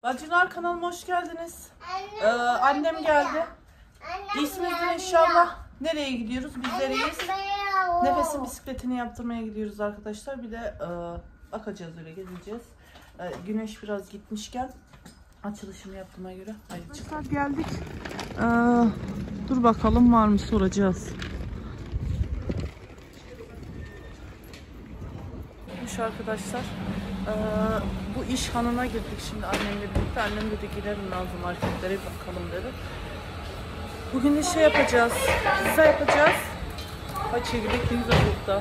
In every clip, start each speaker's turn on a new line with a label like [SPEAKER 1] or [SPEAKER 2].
[SPEAKER 1] Bacılar kanalıma hoş geldiniz. Annem geldi. İyisiniz inşallah. Nereye gidiyoruz? Bizlereyiz. Nefes'in bisikletini yaptırmaya gidiyoruz arkadaşlar. Bir de bakacağız, öyle gezeceğiz. Güneş biraz gitmişken açılışını yaptığıma göre. Haydi çıkalım. Geldik. Dur bakalım var mı, soracağız. Arkadaşlar bu iş hanına girdik şimdi annemle birlikte. Annem dedi gidelim lazım marketlere bakalım dedi. Bugün de şey yapacağız, pizza yapacağız. Ay çekirdek ne güzel burada.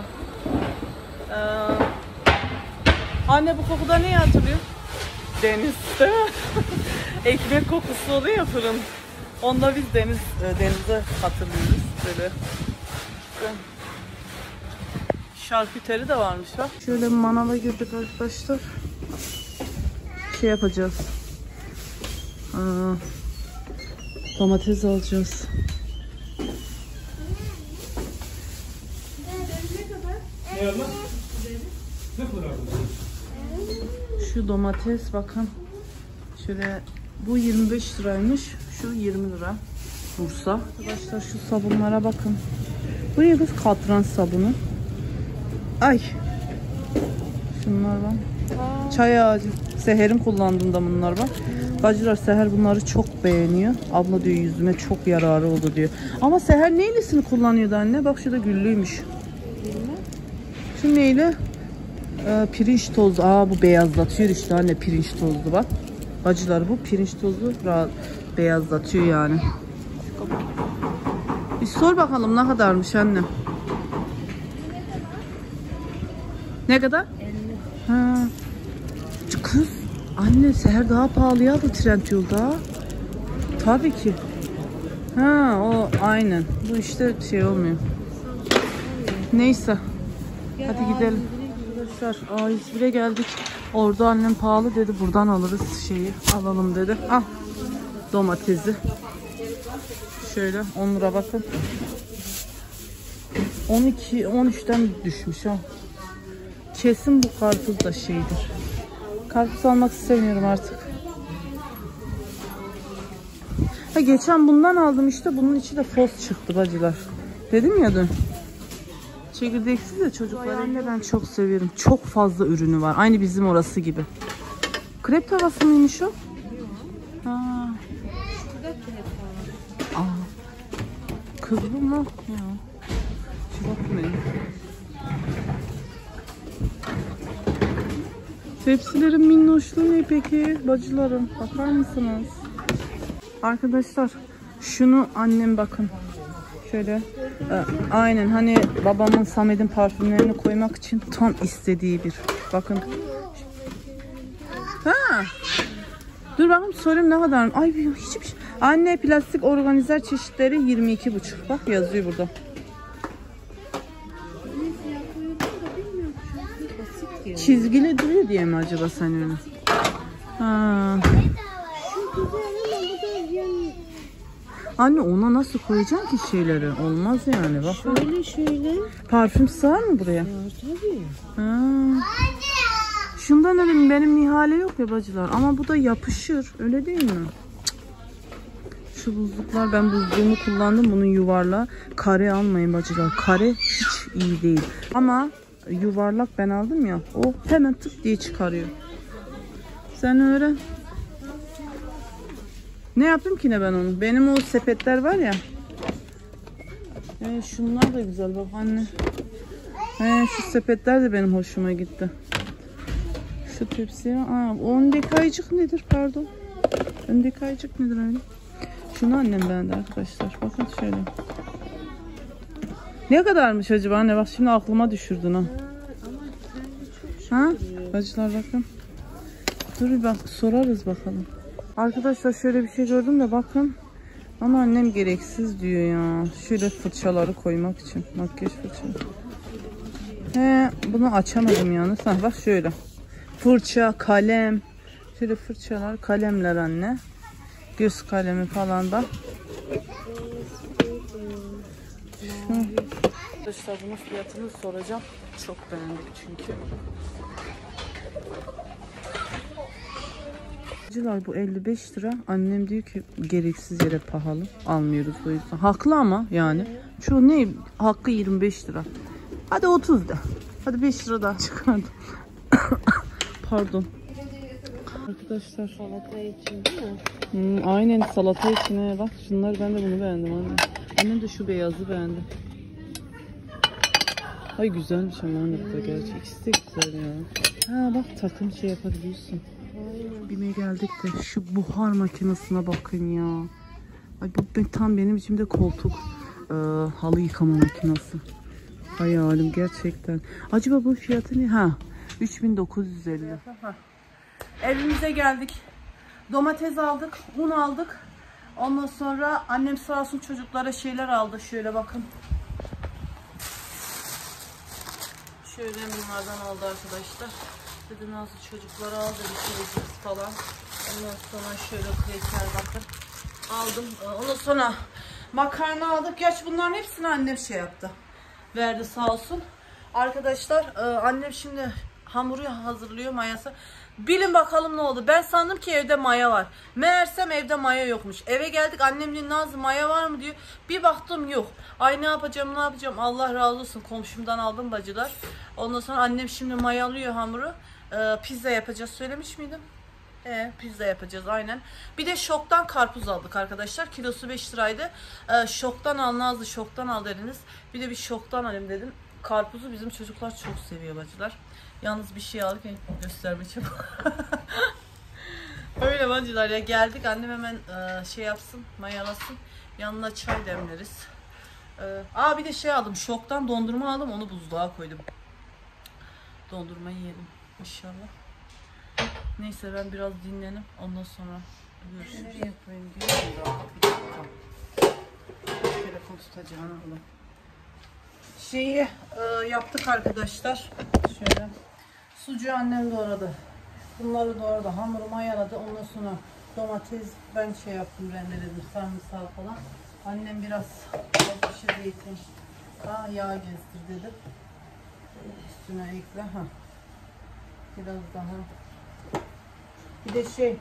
[SPEAKER 1] Anne bu kokuda ne hatırlıyor? Denizde ekmek kokusu oluyor ya, fırın. Onda biz denize hatırlıyoruz böyle. Şarküteri de varmış bak. Şöyle manava girdik arkadaşlar. Şey yapacağız. Domates alacağız. Şu domates bakın. Şöyle bu 25 liraymış. Şu 20 lira. Bursa. Arkadaşlar şu sabunlara bakın. Buraya kız katran sabunu. Ay. Şunlar var. Çay ağacı. Seher'in kullandığında bunlar var. Bacılar Seher bunları çok beğeniyor. Abla diyor yüzüme çok yararı oldu diyor. Ama Seher neylesini kullanıyordu anne? Bak şurada güllüymüş. Şu neyle? Pirinç tozu. Bu beyazlatıyor işte anne, pirinç tozlu bak. Bacılar bu pirinç tozu rahat beyazlatıyor yani. Bir sor bakalım ne kadarmış anne. Ne kadar? 50. Ha. Kız, anne Seher daha pahalıya aldı Trendyol'da. Tabii ki. Ha, o aynen. Bu işte şey olmuyor. Neyse. Hadi gidelim. Arkadaşlar A101'e geldik. Orada annem pahalı dedi. Buradan alırız şeyi. Alalım dedi. Al. Domatesi. Şöyle 10 lira bakın. 13'ten düşmüş ha. Kesin bu karpuz da şeydir. Karpuz almak istemiyorum artık. Geçen bundan aldım işte. Bunun içi de fos çıktı bacılar. Dedim ya dün. Çekirdeksiz de çocuklar. Anne ben çok seviyorum. Çok fazla ürünü var. Aynı bizim orası gibi. Krep tavası mıymış o? Ha. Kız bu mu? Ya. Çok mu? Tepsilerin minnoşluğu ne peki bacılarım? Bakar mısınız? Arkadaşlar şunu annem bakın. Şöyle aynen hani babamın Samet'in parfümlerini koymak için tam istediği bir. Bakın. Ha. Dur bakayım sorayım ne kadar. Ay hiçbir şey. Anne plastik organizer çeşitleri 22,5. Bak yazıyor burada. Çizgili duruyor diye mi acaba sen öyle? Ha. Anne ona nasıl koyacaksın ki şeyleri? Olmaz yani. Bak.
[SPEAKER 2] Şöyle.
[SPEAKER 1] Parfüm sığar mı buraya?
[SPEAKER 2] Tabii.
[SPEAKER 1] Ha. Şundan öyle benim Nihale yok ya bacılar. Ama bu da yapışır. Öyle değil mi? Şu buzluklar, ben buzluğumu kullandım. Bunun yuvarlağı. Kare almayın bacılar. Kare hiç iyi değil. Ama yuvarlak ben aldım ya. O hemen tık diye çıkarıyor. Sen öğren. Ne yaptım ki ne ben onu? Benim o sepetler var ya. Şunlar da güzel bak anne. Şu sepetler de benim hoşuma gitti. Şu tepsiye. Öndeki ayıcık nedir pardon? Öndeki ayıcık nedir öyle? Şunu annem beğendi arkadaşlar. Bakın şöyle. Ne kadarmış acaba anne? Bak şimdi aklıma düşürdün ha. Ha? Bacılar bakın. Dur bir bak sorarız bakalım. Arkadaşlar şöyle bir şey gördüm de bakın. Ama annem gereksiz diyor ya. Şöyle fırçaları koymak için. Makyaj fırçaları. Bunu açamadım yalnız. Bak şöyle. Fırça, kalem. Şöyle fırçalar, kalemler anne. Göz kalemi falan da. Arkadaşlar bunun fiyatını soracağım. Çok beğendik çünkü. Bacılar bu 55 lira. Annem diyor ki gereksiz yere pahalı. Almıyoruz o yüzden. Haklı ama yani. Şu ne? Hakkı 25 lira. Hadi 30 da. Hadi 5 lira daha çıkardım. Pardon. Arkadaşlar.
[SPEAKER 2] Salata için değil mi?
[SPEAKER 1] Aynen salata içine bak. Şunları ben de bunu beğendim anne. Annem de şu beyazı beğendi. Ay güzelmiş ama anne bu da gerçi. İkisi de güzel ya. Ha bak takım şey yapabiliyorsun. Bime geldik de şu buhar makinesine bakın ya. Ay bu tam benim içimde koltuk. Halı yıkama makinesi. Hayalim gerçekten. Acaba bu fiyatı ne? Ha 3950. Evimize geldik. Domates aldık, un aldık. Ondan sonra annem sağ olsun çocuklara şeyler aldı. Şöyle bakın. Şöyle bunlardan aldı arkadaşlar. Dedi Nazlı çocuklara aldı bir şey falan. Ondan sonra şöyle kreker bakın. Aldım. Ondan sonra makarna aldık. Gerçi bunların hepsini annem şey yaptı. Verdi sağ olsun. Arkadaşlar annem şimdi hamuru hazırlıyor mayası. Bilin bakalım ne oldu. Ben sandım ki evde maya var. Meğersem evde maya yokmuş. Eve geldik annemle Nazlı maya var mı diyor. Bir baktım yok. Ay ne yapacağım ne yapacağım. Allah razı olsun komşumdan aldım bacılar. Ondan sonra annem şimdi mayalıyor hamuru. Pizza yapacağız söylemiş miydim? Pizza yapacağız aynen. Bir de şoktan karpuz aldık arkadaşlar. Kilosu 5 liraydı. Şoktan al Nazlı şoktan al dediniz. Bir de bir şoktan alayım dedim. Karpuzu bizim çocuklar çok seviyor bacılar. Yalnız bir şey aldık gösterme çabuk. Öyle bacılar ya geldik annem hemen şey yapsın mayalasın. Yanına çay demleriz. Bir de şey aldım şoktan dondurma aldım onu buzluğa koydum. Dondurma yiyelim inşallah. Neyse ben biraz dinlenim ondan sonra görüşürüz. Nereye koyayım diyorum. Telefon tutacağını alalım. Şeyi yaptık arkadaşlar. Şöyle. Sucuğu annem doğradı. Bunları doğradı. Hamuru mayaladı. Ondan sonra domates ben şey yaptım rendeledim. Sarımsağı falan. Annem biraz bir şey zeytin. Yağ gezdir dedim. Üstüne ekle. Biraz daha. Bir de şey.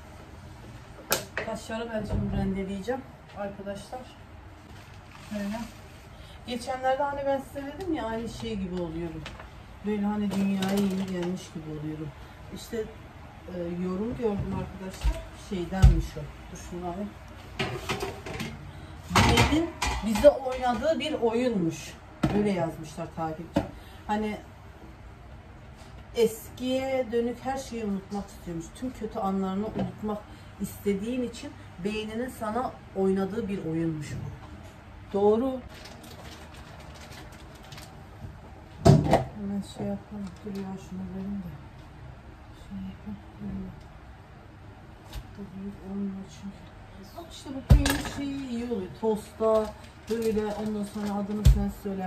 [SPEAKER 1] Kaşarı ben şimdi rendeleyeceğim. Arkadaşlar. Böyle. Geçenlerde hani ben size dedim ya aynı şey gibi oluyorum. Böyle hani dünyaya yeni gelmiş gibi oluyorum. İşte yorum gördüm arkadaşlar. Şeydenmiş o. Dur şunu alayım. Bile'nin bize oynadığı bir oyunmuş. Böyle yazmışlar takipçi. Hani eskiye dönük her şeyi unutmak istiyormuş. Tüm kötü anlarını unutmak istediğin için beyninin sana oynadığı bir oyunmuş bu. Doğru. Hemen şey yapalım. Dur ya şunu verin de. Şey yapalım. Bu büyük olmuyor çünkü. Bak işte bu peynir şeyi iyi oluyor. Tosta böyle ondan sonra adını sen söyle.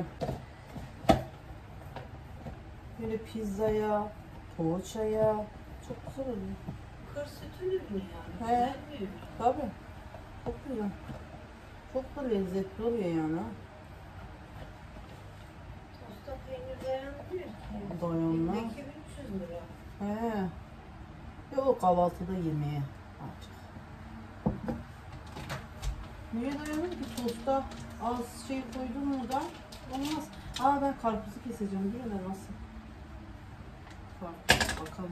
[SPEAKER 1] Böyle pizzaya, poğaçaya çok güzel oluyor.
[SPEAKER 2] Kır sütünü mü yani?
[SPEAKER 1] Tabii. Çok güzel. Çok da lezzetli oluyor yani.
[SPEAKER 2] Tosta peynir dayanmıyor.
[SPEAKER 1] Dayanmaz.
[SPEAKER 2] Peki 300 lira.
[SPEAKER 1] Yok kahvaltıda yemeye. Niye dayanır ki tosta az şey koydum mu da olmaz. Ben karpuzu keseceğim değil mi nasıl? Bakalım.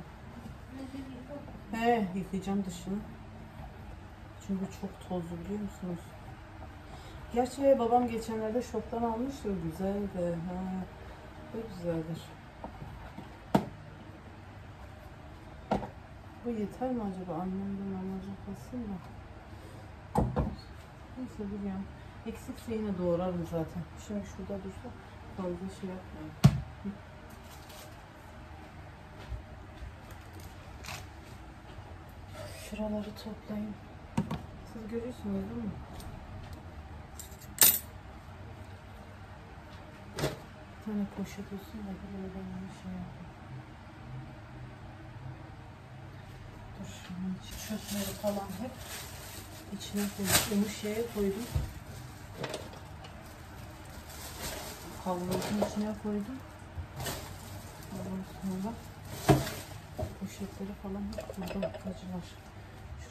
[SPEAKER 1] Yıkayacağım dışını. Çünkü çok tozlu biliyor musunuz? Gerçi babam geçenlerde şoktan almıştı. Güzeldi. Çok güzeldir. Bu yeter mi acaba? Annemden alacak aslında. Neyse biliyorum. Eksikse yine doğrarım zaten. Şimdi şurada dursa fazla şey yapmayayım. Şuraları toplayayım. Siz görüyorsunuz değil mi? Bir tane poşet olsun da böyle ben şey yapayım. Dur şunun çöpleri falan hep içine koydum. Onu şeye koydum. Kavrulun içine koydum. Ondan sonra poşetleri falan hep burada bacılar.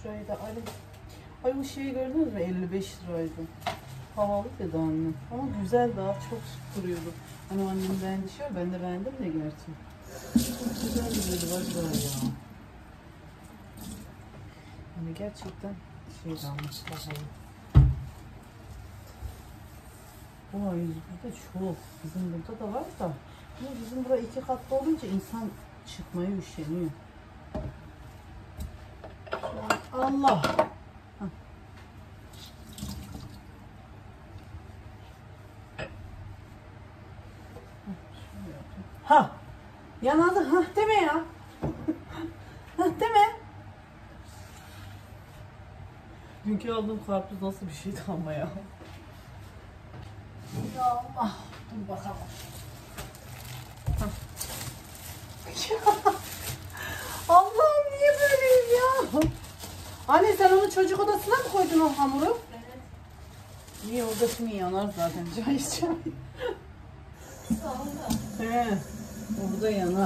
[SPEAKER 1] şurayı da alayım. Ay bu şeyi gördünüz mü? 55 liraydı. Havalı dedi annem. Ama güzel, daha çok şık duruyordu. Hani annem beğendi şey, ben de beğendim de gerçi. Çok güzel duruyordu bacılar ya. Hani gerçekten şey de almış bakalım. Vay burada çok. Bizim burada da var da. Ama bizim burada 2 katlı olunca insan çıkmaya üşeniyor. Allah. Ha. Yanadı. Ha deme ya. Ha deme. Dünkü aldığım karpuz nasıl bir şeydi ama ya. Ya Allah. Dur bakalım. Allah'ım niye böyleyim ya? Anne sen onu çocuk odasına mı koydun o hamuru?
[SPEAKER 2] Evet.
[SPEAKER 1] Niye orada şimdi yanar zaten çay.
[SPEAKER 2] Sağında.
[SPEAKER 1] He. Orada yanar.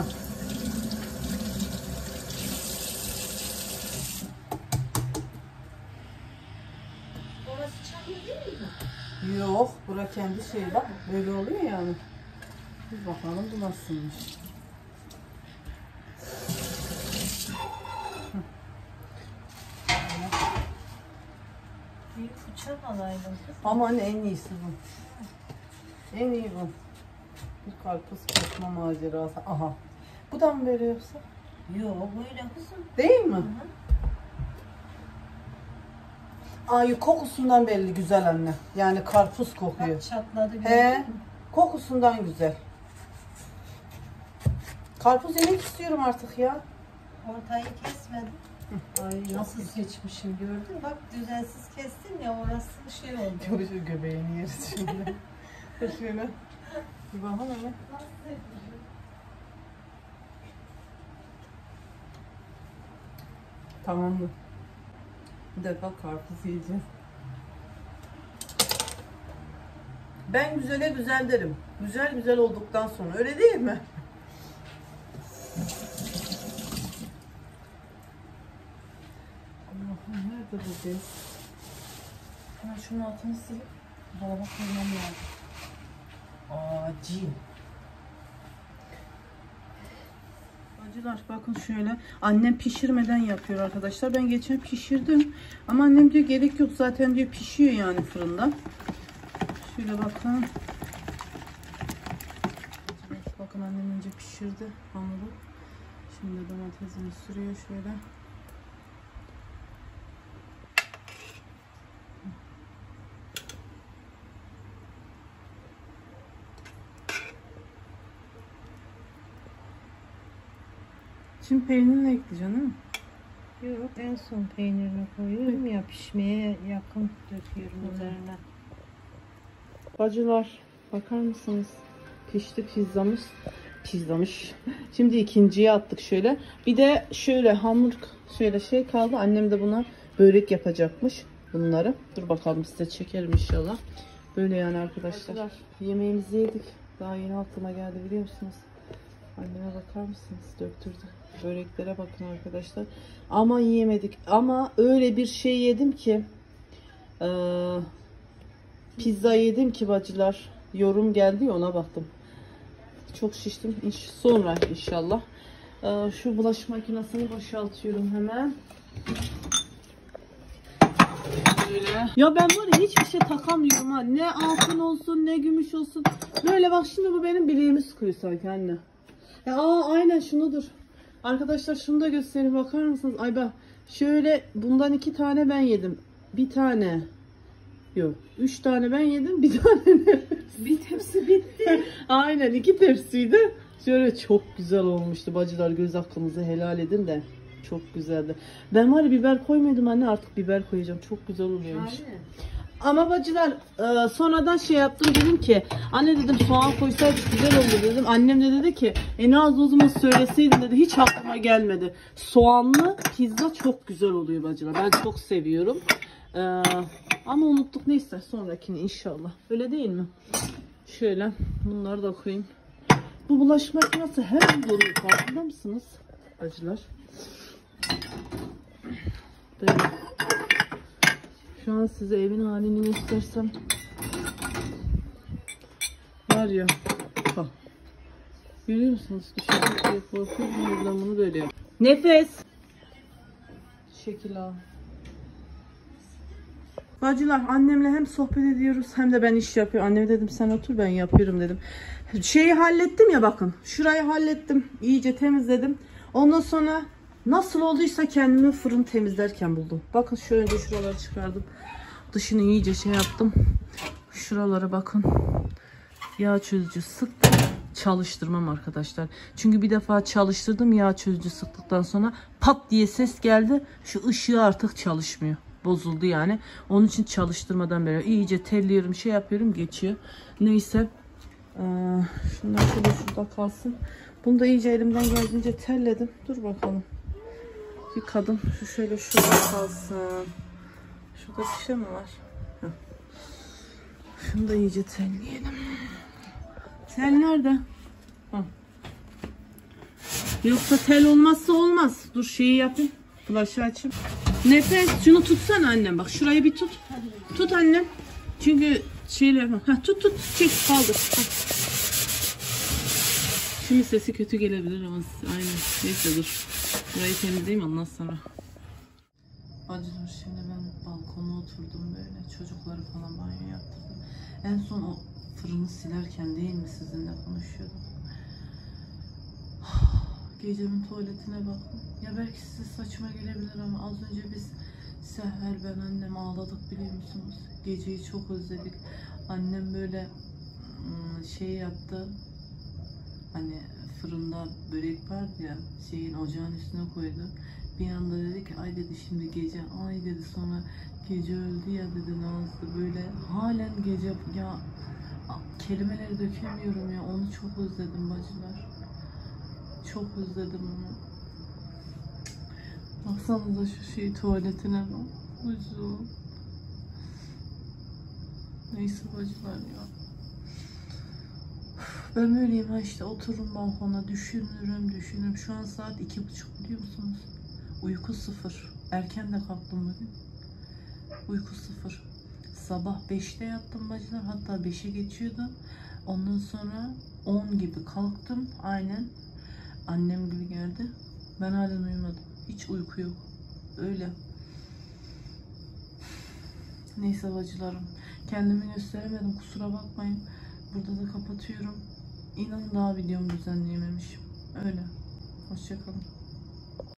[SPEAKER 2] Orası çamur değil mi?
[SPEAKER 1] Yok, bura kendi şey bak böyle oluyor yani. Bir bakalım bu nasılmış.
[SPEAKER 2] Büyük fırça alaydım.
[SPEAKER 1] Ama anne en iyisi bu. En iyi bu. Bir karpuz kesme macerası. Aha. Bu da mı böyle yoksa?
[SPEAKER 2] Yok böyle kızım.
[SPEAKER 1] Değil mi?
[SPEAKER 2] Hı.
[SPEAKER 1] Ay kokusundan belli güzel anne. Yani karpuz kokuyor.
[SPEAKER 2] Bak çatladı.
[SPEAKER 1] He. Kokusundan güzel. Karpuz yemek istiyorum artık ya.
[SPEAKER 2] Ortayı kesmedim. Ay nasıl seçmişim gördün. Bak düzensiz kestin ya orası şey oldu.
[SPEAKER 1] Görüşür göbeğini yeriz şimdi. Dur şöyle. Bir bakalım hemen.
[SPEAKER 2] Nasıl seçmişim?
[SPEAKER 1] Tamamdır. Bir defa karpuz yiyeceğiz. Ben güzele güzel derim. Güzel güzel olduktan sonra. Öyle değil mi? Allah'ım nerede bu bez? Hemen şunun altını silip dolaba koymam lazım. Acil. Acılar bakın şöyle. Annem pişirmeden yapıyor arkadaşlar. Ben geçen pişirdim. Ama annem diyor gerek yok. Zaten diyor pişiyor yani fırında. Şöyle bakın. Bakın annem önce pişirdi hamuru. Şimdi domatesini sürüyor şöyle. Şimdi peynirini ekleyeceksin değil mi?
[SPEAKER 2] Yok en son peynirini koyuyorum ya pişmeye yakın döküyorum üzerine.
[SPEAKER 1] Bacılar bakar mısınız? Pişti pizzamız. Şimdi ikinciye attık şöyle. Bir de şöyle hamur şöyle şey kaldı. Annem de buna börek yapacakmış bunları. Dur bakalım size çekerim inşallah. Böyle yani arkadaşlar. Bacılar, yemeğimizi yedik. Daha yeni aklıma geldi biliyor musunuz? Anneme bakar mısınız? Döktürdü. Böreklere bakın arkadaşlar. Ama yiyemedik. Ama öyle bir şey yedim ki pizza yedim ki bacılar. Yorum geldi ya ona baktım. Çok şiştim. Sonra inşallah. Şu bulaşık makinesini boşaltıyorum hemen. Böyle. Ya ben var ya hiçbir şey takamıyorum ha. Ne altın olsun ne gümüş olsun. Böyle bak şimdi bu benim bileğimi sıkıyor sanki anne. Ya aynen şunudur. Arkadaşlar şunu da göstereyim bakar mısınız? Ay bak şöyle bundan 2 tane ben yedim. Bir tane. Yok 3 tane ben yedim. Bir tane ne?
[SPEAKER 2] Bir tepsi bitti.
[SPEAKER 1] Aynen 2 tepsiydi. Şöyle çok güzel olmuştu bacılar. Göz hakkınızı helal edin de. Çok güzeldi. Ben var ya biber koymadım anne artık biber koyacağım. Çok güzel oluyormuş.
[SPEAKER 2] Aynen.
[SPEAKER 1] Ama bacılar sonradan şey yaptım dedim ki anne dedim soğan koysaydık güzel olur dedim. Annem de dedi ki ne az o zaman söyleseydin dedi. Hiç aklıma gelmedi. Soğanlı pizza çok güzel oluyor bacılar. Ben çok seviyorum. Ama unuttuk neyse sonrakini inşallah. Öyle değil mi? Şöyle bunları da koyayım. Bu bulaşık makinesi hemen doluyor farkında mısınız bacılar? Böyle. Şu an size evin halini göstersem var ya, bak. Görüyor musunuz? Dışarıda korkuyorum. O yüzden bunu böyle yap. Nefes. Şekil al. Bacılar, annemle hem sohbet ediyoruz hem de ben iş yapıyorum. Anneme dedim sen otur, ben yapıyorum dedim. Şeyi hallettim ya, bakın. Şurayı hallettim. İyice temizledim. Ondan sonra nasıl olduysa kendimi fırın temizlerken buldum. Bakın şöyle şuraları çıkardım. Dışını iyice şey yaptım. Şuralara bakın. Yağ çözücü sıktım. Çalıştırmam arkadaşlar. Çünkü bir defa çalıştırdım, yağ çözücü sıktıktan sonra pat diye ses geldi. Şu ışığı artık çalışmıyor. Bozuldu yani. Onun için çalıştırmadan böyle iyice telliyorum, şey yapıyorum, geçiyor. Neyse. Şunlar şöyle şurada kalsın. Bunu da iyice elimden geldiğince telledim. Dur bakalım. Yıkadım. Şu şöyle şurada kalsın. Şurada bir şey mi var? Heh. Şunu da iyice telleyelim. Tel nerede? Ha. Yoksa tel olmazsa olmaz. Dur şeyi yapayım. Flaşı açayım. Nefes, şunu tutsana annem. Bak şurayı bir tut. Tut annem. Çünkü şeyle yapma. Ha, tut. Çek, kaldır. Ha. Şimdi sesi kötü gelebilir ama aynen. Neyse dur. Burayı temizleyeyim, ondan sonra. Bacılar, şimdi ben balkona oturdum böyle. Çocukları falan banyo yaptırdım. En son o fırını silerken değil mi sizinle konuşuyordum. Gecemin tuvaletine baktım. Ya belki size saçma gelebilir ama az önce biz Seher, ben, annem ağladık biliyor musunuz? Geceyi çok özledik. Annem böyle şey yaptı. Hani fırında börek vardı ya, şeyin ocağın üstüne koydu. Bir anda dedi ki ay dedi şimdi gece, ay dedi sonra gece öldü ya dedi Nazlı, böyle halen gece ya, kelimeleri dökemiyorum ya, onu çok özledim bacılar. Çok özledim onu. Baksanıza şu şey tuvaletine bak. Uzun. Neyse bacılar ya. Ben böyleyim ha işte, otururum balkona, düşünürüm. Şu an saat 2:30 biliyor musunuz? Uyku sıfır. Erken de kalktım bugün. Uyku sıfır. Sabah 5'te yattım bacılar, hatta 5'e geçiyordu. Ondan sonra 10 gibi kalktım aynen. Annem gibi geldi. Ben halen uyumadım. Hiç uyku yok. Öyle. Neyse bacılarım. Kendimi gösteremedim. Kusura bakmayın. Burada da kapatıyorum. İnanın daha videomu düzenleyememişim. Öyle. Hoşça kalın.